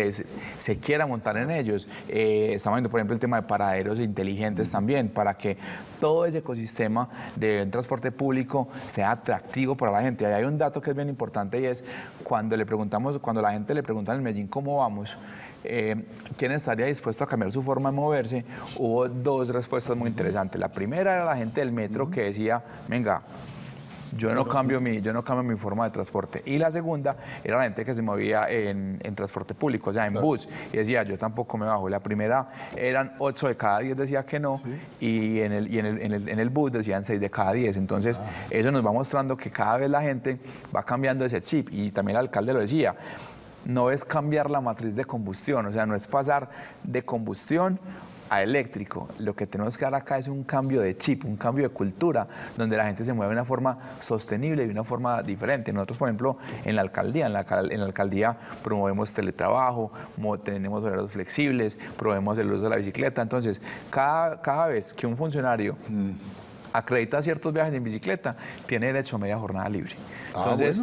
se quiera montar en ellos. Estamos viendo, por ejemplo, el tema de paraderos inteligentes también, para que todo ese ecosistema de transporte público sea atractivo para la gente. Ahí hay un dato que es bien importante y es cuando la gente le pregunta en Medellín cómo vamos, quién estaría dispuesto a cambiar su forma de moverse, hubo dos respuestas muy interesantes. La primera era la gente del metro que decía, venga, yo no cambio mi forma de transporte. Y la segunda era la gente que se movía en transporte público, o sea, en bus, y decía, yo tampoco me bajo. La primera eran 8 de cada 10 decía que no, y en el bus decían 6 de cada 10. Entonces, eso nos va mostrando que cada vez la gente va cambiando ese chip, y también el alcalde lo decía, no es cambiar la matriz de combustión, o sea, no es pasar de combustión a eléctrico. Lo que tenemos que dar acá es un cambio de chip, un cambio de cultura, donde la gente se mueve de una forma sostenible y de una forma diferente. Nosotros, por ejemplo, en la alcaldía promovemos teletrabajo, tenemos horarios flexibles, promovemos el uso de la bicicleta. Entonces, cada vez que un funcionario acredita ciertos viajes en bicicleta, tiene derecho a media jornada libre. Entonces,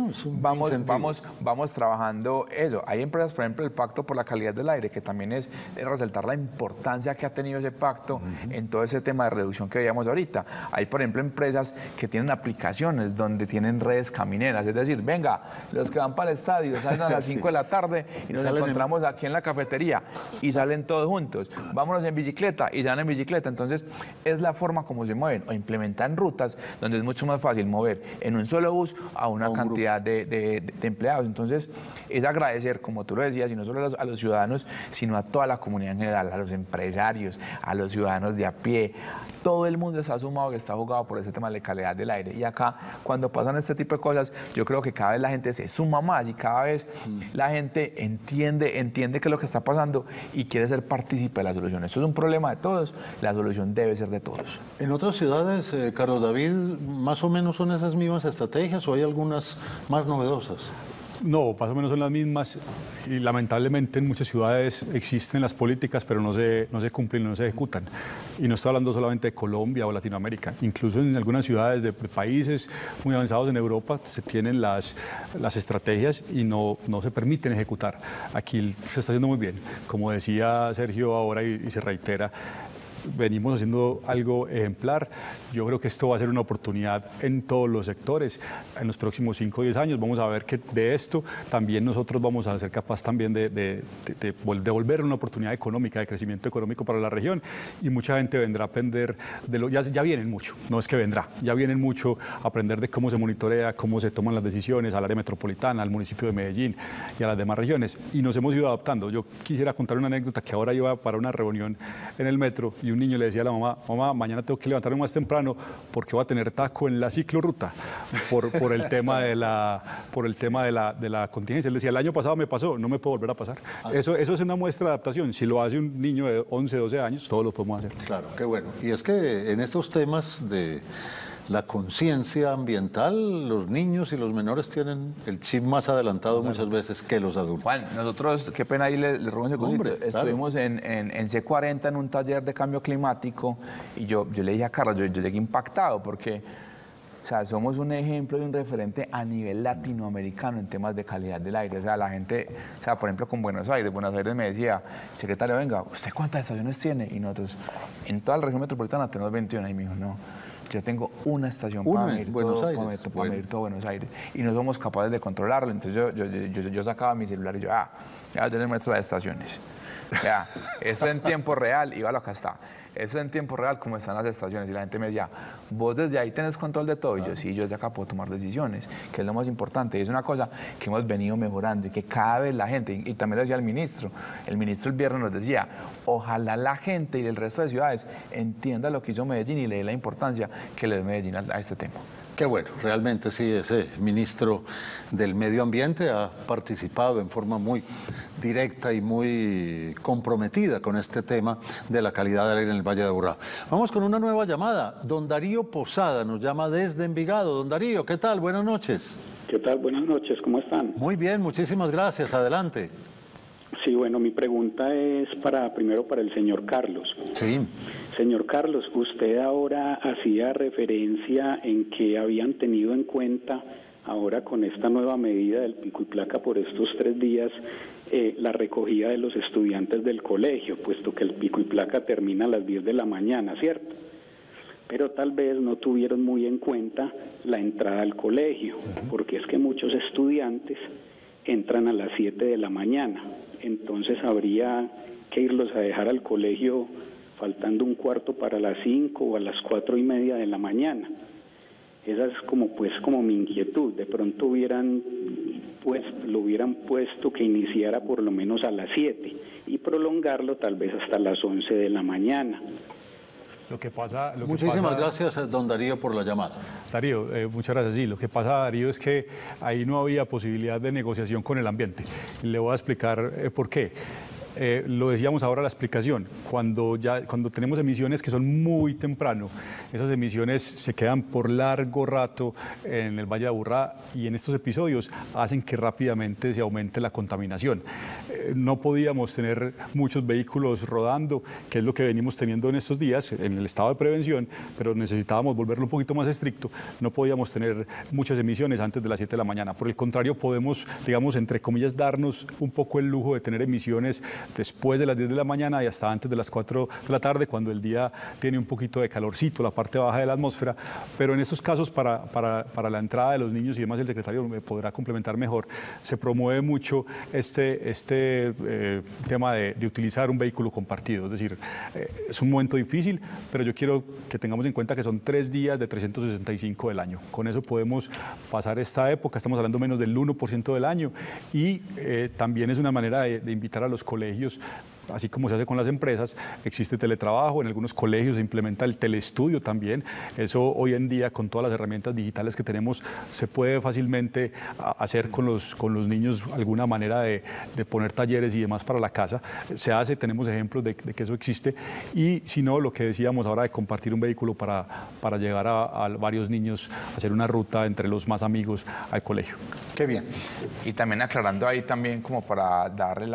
vamos trabajando eso. Hay empresas, por ejemplo, el Pacto por la Calidad del Aire, que también es resaltar la importancia que ha tenido ese pacto en todo ese tema de reducción que veíamos ahorita. Hay, por ejemplo, empresas que tienen aplicaciones donde tienen redes camineras, es decir, venga, los que van para el estadio salen a las 5 de la tarde y nos encontramos aquí en la cafetería y salen todos juntos. Vámonos en bicicleta y salen en bicicleta. Entonces, es la forma como se mueven. O implementa en rutas donde es mucho más fácil mover en un solo bus a una cantidad de empleados. Entonces, es agradecer, como tú lo decías, y no solo a los ciudadanos, sino a toda la comunidad en general, a los empresarios, a los ciudadanos de a pie. Todo el mundo está sumado, que está jugado por ese tema de calidad del aire. Y acá, cuando pasan este tipo de cosas, yo creo que cada vez la gente se suma más y cada vez la gente entiende qué es lo que está pasando y quiere ser partícipe de la solución. Esto es un problema de todos, la solución debe ser de todos. En otras ciudades, Carlos David, ¿más o menos son esas mismas estrategias o hay algunas más novedosas? No, más o menos son las mismas y lamentablemente en muchas ciudades existen las políticas pero no se cumplen, no se ejecutan. Y no estoy hablando solamente de Colombia o Latinoamérica, incluso en algunas ciudades de países muy avanzados en Europa se tienen las estrategias y no se permiten ejecutar. Aquí se está haciendo muy bien, como decía Sergio ahora y se reitera. Venimos haciendo algo ejemplar. Yo creo que esto va a ser una oportunidad en todos los sectores. En los próximos 5 o 10 años vamos a ver que de esto también nosotros vamos a ser capaces también de devolver una oportunidad económica, de crecimiento económico para la región. Y mucha gente vendrá a aprender de lo... Ya vienen mucho, no es que vendrá, ya vienen mucho a aprender de cómo se monitorea, cómo se toman las decisiones al área metropolitana, al municipio de Medellín y a las demás regiones. Y nos hemos ido adaptando. Yo quisiera contar una anécdota que ahora iba para una reunión en el metro y un niño le decía a la mamá, mamá, mañana tengo que levantarme más temprano porque voy a tener taco en la ciclorruta por el tema de la contingencia. Él decía, el año pasado me pasó, no me puedo volver a pasar. Eso es una muestra de adaptación. Si lo hace un niño de 11, 12 años, todos lo podemos hacer. Claro, qué bueno. Y es que en estos temas de la conciencia ambiental, los niños y los menores tienen el chip más adelantado muchas veces que los adultos. Juan, nosotros, qué pena ahí le robo un segundito, estuvimos en C40 en un taller de cambio climático y yo le dije a Carlos, yo llegué impactado porque, o sea, somos un ejemplo y un referente a nivel latinoamericano en temas de calidad del aire. O sea, la gente, o sea, por ejemplo, con Buenos Aires me decía, secretario, venga, ¿usted cuántas estaciones tiene? Y nosotros, en toda la región metropolitana tenemos 21. Y me dijo, no, yo tengo una estación para medir todo Buenos Aires y no somos capaces de controlarlo. Entonces yo sacaba mi celular y yo les muestro las estaciones. Ya, eso en tiempo real, Ívalo, acá está. Eso en tiempo real, como están las estaciones. Y la gente me decía, vos desde ahí tenés control de todo. Y yo, sí, yo desde acá puedo tomar decisiones, que es lo más importante. Y es una cosa que hemos venido mejorando y que cada vez la gente, y también lo decía el ministro el viernes nos decía, ojalá la gente y el resto de ciudades entienda lo que hizo Medellín y le dé la importancia que le dé Medellín a este tema. Qué bueno, realmente sí, ese ministro del Medio Ambiente ha participado en forma muy directa y muy comprometida con este tema de la calidad del aire en el Valle de Aburrá. Vamos con una nueva llamada. Don Darío Posada nos llama desde Envigado. Don Darío, ¿qué tal? Buenas noches. ¿Qué tal? Buenas noches, ¿cómo están? Muy bien, muchísimas gracias. Adelante. Sí, bueno, mi pregunta es primero para el señor Carlos. Sí. Señor Carlos, usted ahora hacía referencia en que habían tenido en cuenta ahora con esta nueva medida del pico y placa por estos 3 días la recogida de los estudiantes del colegio, puesto que el pico y placa termina a las 10 de la mañana, ¿cierto? Pero tal vez no tuvieron muy en cuenta la entrada al colegio, porque es que muchos estudiantes entran a las 7 de la mañana, entonces habría que irlos a dejar al colegio faltando un cuarto para las 5 o a las 4:30 de la mañana. Esa es como mi inquietud. De pronto lo hubieran puesto que iniciara por lo menos a las 7 y prolongarlo tal vez hasta las 11 de la mañana. Muchísimas gracias, don Darío, por la llamada. Darío, muchas gracias. Sí, lo que pasa, Darío, es que ahí no había posibilidad de negociación con el ambiente. Le voy a explicar por qué. Lo decíamos ahora la explicación, cuando tenemos emisiones que son muy temprano, esas emisiones se quedan por largo rato en el Valle de Aburrá y en estos episodios hacen que rápidamente se aumente la contaminación. No podíamos tener muchos vehículos rodando, que es lo que venimos teniendo en estos días, en el estado de prevención, pero necesitábamos volverlo un poquito más estricto. No podíamos tener muchas emisiones antes de las 7 de la mañana. Por el contrario, podemos, digamos, entre comillas, darnos un poco el lujo de tener emisiones después de las 10 de la mañana y hasta antes de las 4 de la tarde, cuando el día tiene un poquito de calorcito, la parte baja de la atmósfera. Pero en estos casos, para la entrada de los niños y demás, el secretario me podrá complementar mejor, se promueve mucho este este tema de utilizar un vehículo compartido. Es decir, es un momento difícil, pero yo quiero que tengamos en cuenta que son 3 días de 365 del año. Con eso podemos pasar esta época, estamos hablando menos del 1% del año, y también es una manera de invitar a los colegios. Así como se hace con las empresas, existe teletrabajo, en algunos colegios se implementa el teleestudio también. Eso hoy en día, con todas las herramientas digitales que tenemos, se puede fácilmente hacer con los niños alguna manera de poner talleres y demás para la casa. Se hace, tenemos ejemplos de que eso existe, y si no, lo que decíamos ahora de compartir un vehículo para llegar a varios niños, hacer una ruta entre los más amigos al colegio. Qué bien. Y también aclarando ahí también como para darle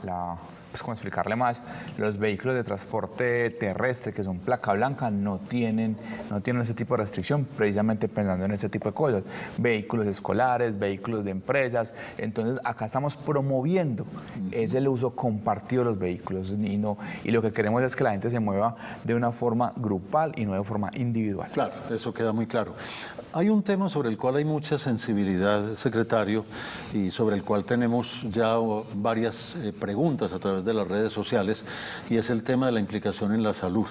pues como explicarle más, los vehículos de transporte terrestre que son placa blanca no tienen ese tipo de restricción, precisamente pensando en ese tipo de cosas. Vehículos escolares, vehículos de empresas. Entonces acá estamos promoviendo es el uso compartido de los vehículos, y lo que queremos es que la gente se mueva de una forma grupal y no de forma individual. Claro, eso queda muy claro. Hay un tema sobre el cual hay mucha sensibilidad, secretario, y sobre el cual tenemos ya varias preguntas a través de las redes sociales, y es el tema de la implicación en la salud.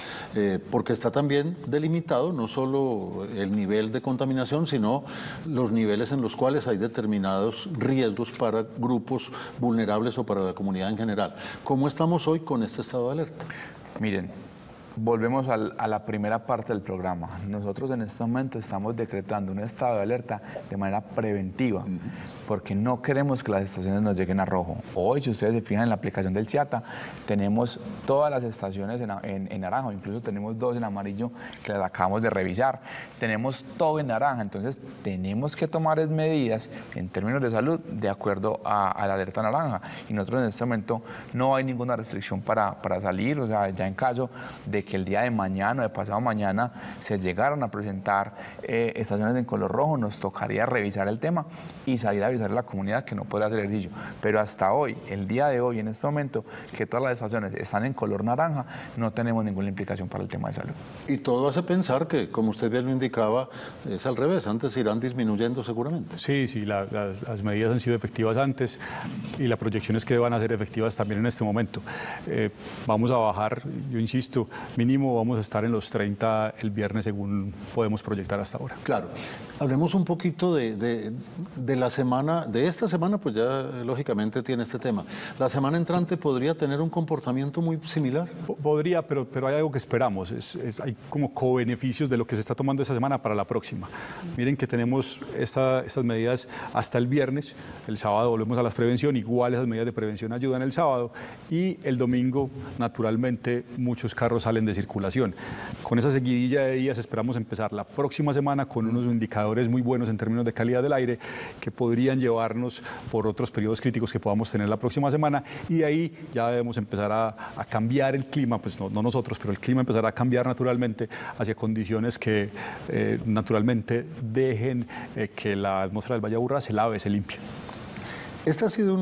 Porque está también delimitado no solo el nivel de contaminación, sino los niveles en los cuales hay determinados riesgos para grupos vulnerables o para la comunidad en general. ¿Cómo estamos hoy con este estado de alerta? Miren, volvemos a la primera parte del programa. Nosotros en este momento estamos decretando un estado de alerta de manera preventiva, porque no queremos que las estaciones nos lleguen a rojo. Hoy, si ustedes se fijan en la aplicación del CIATA, tenemos todas las estaciones en naranja, incluso tenemos 2 en amarillo que las acabamos de revisar. Tenemos todo en naranja, entonces tenemos que tomar medidas en términos de salud de acuerdo a la alerta naranja. Y nosotros en este momento no hay ninguna restricción para salir, o sea, ya en caso de que el día de mañana o de pasado mañana se llegaran a presentar estaciones en color rojo, nos tocaría revisar el tema y salir a avisar a la comunidad que no podrá hacer ejercicio. Pero hasta hoy, el día de hoy, en este momento, que todas las estaciones están en color naranja, no tenemos ninguna implicación para el tema de salud. Y todo hace pensar que, como usted bien lo indicaba, es al revés, antes irán disminuyendo seguramente. Sí, las medidas han sido efectivas antes, y la proyección es que van a ser efectivas también en este momento. Vamos a bajar, yo insisto, mínimo vamos a estar en los 30 el viernes, según podemos proyectar hasta ahora. Claro. Hablemos un poquito de la semana, de esta semana, pues ya lógicamente tiene este tema. ¿La semana entrante podría tener un comportamiento muy similar? Podría, pero hay algo que esperamos. Hay como co-beneficios de lo que se está tomando esta semana para la próxima. Miren que tenemos estas medidas hasta el viernes. El sábado volvemos a las prevención. Igual esas medidas de prevención ayudan el sábado. Y el domingo, naturalmente, muchos carros salen de circulación. Con esa seguidilla de días esperamos empezar la próxima semana con unos indicadores muy buenos en términos de calidad del aire que podrían llevarnos por otros periodos críticos que podamos tener la próxima semana, y de ahí ya debemos empezar a cambiar el clima, pues no nosotros, pero el clima empezará a cambiar naturalmente hacia condiciones que naturalmente dejen que la atmósfera del Valle de Aburrá se lave, se limpie. Este ha sido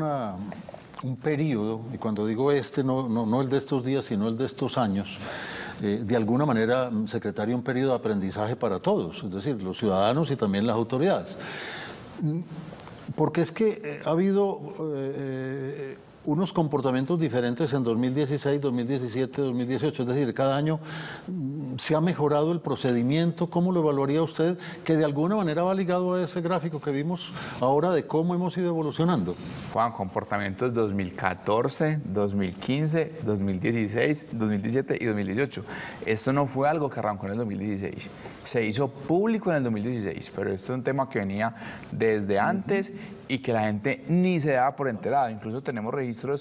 un periodo, y cuando digo no el de estos días, sino el de estos años, de alguna manera, secretario, un periodo de aprendizaje para todos, es decir, los ciudadanos y también las autoridades. Porque es que ha habido unos comportamientos diferentes en 2016, 2017, 2018, es decir, cada año se ha mejorado el procedimiento. ¿Cómo lo evaluaría usted? Que de alguna manera va ligado a ese gráfico que vimos ahora de cómo hemos ido evolucionando. Juan, comportamientos 2014, 2015, 2016, 2017 y 2018. Esto no fue algo que arrancó en el 2016. Se hizo público en el 2016, pero esto es un tema que venía desde antes y que la gente ni se daba por enterada. Incluso tenemos registros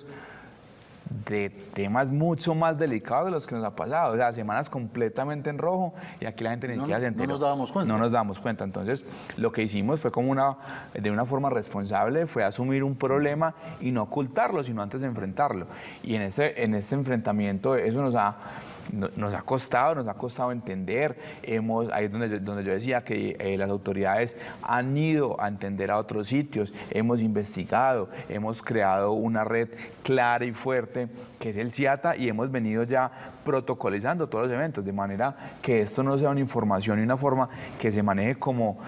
de temas mucho más delicados de los que nos ha pasado, o sea, semanas completamente en rojo, y aquí la gente ni siquiera se enteró. No nos dábamos cuenta. No nos dábamos cuenta. Entonces, lo que hicimos fue de una forma responsable, fue asumir un problema y no ocultarlo, sino antes de enfrentarlo. Y en este enfrentamiento eso nos ha costado entender. Ahí es donde yo decía que las autoridades han ido a entender a otros sitios, hemos investigado, hemos creado una red clara y fuerte fuerte, que es el CIATA, y hemos venido ya protocolizando todos los eventos, de manera que esto no sea una información y una forma que se maneje como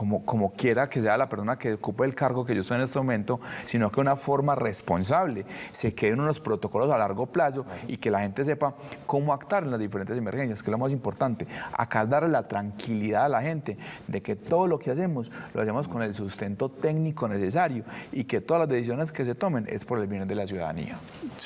quiera que sea la persona que ocupe el cargo que yo estoy en este momento, sino que una forma responsable, se queden unos protocolos a largo plazo y que la gente sepa cómo actuar en las diferentes emergencias, que es lo más importante. Acá es darle la tranquilidad a la gente de que todo lo que hacemos, lo hacemos con el sustento técnico necesario y que todas las decisiones que se tomen es por el bien de la ciudadanía.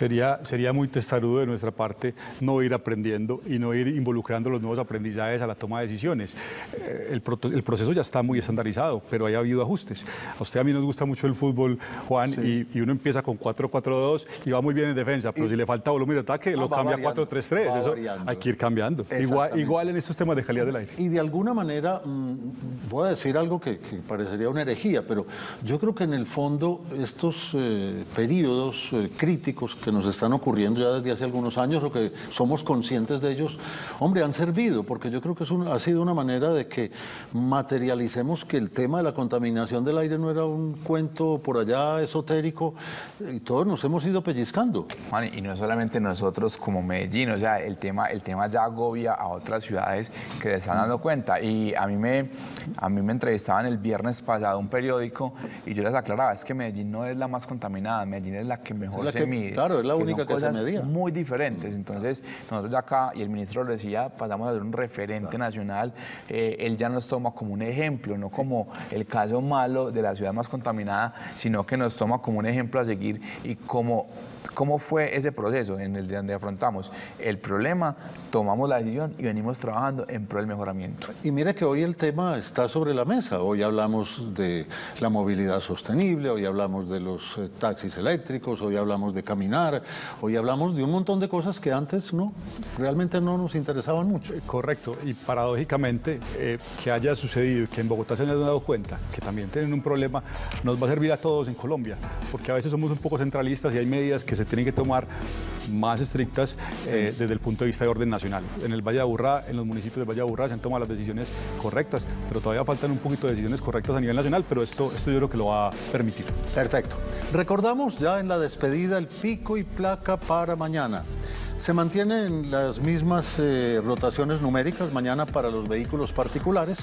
Sería muy testarudo de nuestra parte no ir aprendiendo y no ir involucrando los nuevos aprendizajes a la toma de decisiones. El proceso ya está muy estandarizado, pero ha habido ajustes. A usted, a mí nos gusta mucho el fútbol, Juan, sí. y uno empieza con 4-4-2 y va muy bien en defensa, pero si le falta volumen de ataque, lo cambia a 4-3-3. Eso hay que ir cambiando. Igual en estos temas de calidad del aire. Y de alguna manera, voy a decir algo que parecería una herejía, pero yo creo que en el fondo estos periodos críticos que nos están ocurriendo ya desde hace algunos años o que somos conscientes de ellos, hombre, han servido, porque yo creo que ha sido una manera de que materialicemos que el tema de la contaminación del aire no era un cuento por allá esotérico, y todos nos hemos ido pellizcando. Juan, y no solamente nosotros como Medellín, o sea, el tema ya agobia a otras ciudades que se están dando cuenta. Y a mí me entrevistaban el viernes pasado un periódico y yo les aclaraba, es que Medellín no es la más contaminada, Medellín es la que mejor se mide. Claro, es la única que se medía. Muy diferentes. Entonces, nosotros de acá, y el ministro lo decía, pasamos a ser un referente nacional. Él ya nos toma como un ejemplo, no como el caso malo de la ciudad más contaminada, sino que nos toma como un ejemplo a seguir y cómo fue ese proceso en el donde afrontamos el problema, tomamos la decisión y venimos trabajando en pro del mejoramiento. Y mire que hoy el tema está sobre la mesa. Hoy hablamos de la movilidad sostenible, hoy hablamos de los taxis eléctricos, hoy hablamos de caminar, hoy hablamos de un montón de cosas que antes realmente no nos interesaban mucho. Correcto, y paradójicamente que haya sucedido, que en Bogotá se hayan dado cuenta que también tienen un problema, nos va a servir a todos en Colombia, porque a veces somos un poco centralistas y hay medidas que se tienen que tomar más estrictas desde el punto de vista de orden nacional. En el Valle de Aburrá, en los municipios del Valle de Aburrá se han tomado las decisiones correctas, pero todavía faltan un poquito de decisiones correctas a nivel nacional, pero esto yo creo que lo va a permitir. Perfecto. Recordamos ya en la despedida el pico y placa para mañana. Se mantienen las mismas rotaciones numéricas mañana para los vehículos particulares,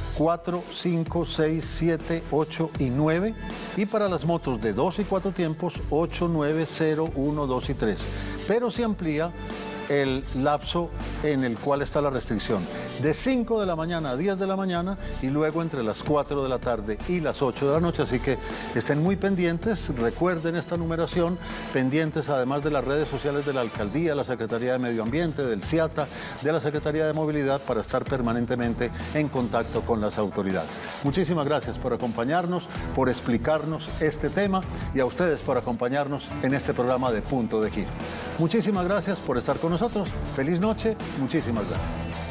4, 5, 6, 7, 8 y 9. Y para las motos de 2 y 4 tiempos, 8, 9, 0, 1, 2 y 3. Pero se amplía el lapso en el cual está la restricción, de 5 de la mañana a 10 de la mañana y luego entre las 4 de la tarde y las 8 de la noche, así que estén muy pendientes, recuerden esta numeración, pendientes además de las redes sociales de la Alcaldía, la Secretaría de Medio Ambiente, del CIATA, de la Secretaría de Movilidad, para estar permanentemente en contacto con las autoridades. Muchísimas gracias por acompañarnos, por explicarnos este tema y a ustedes por acompañarnos en este programa de Punto de Giro. Muchísimas gracias por estar con nosotros. Feliz noche, muchísimas gracias.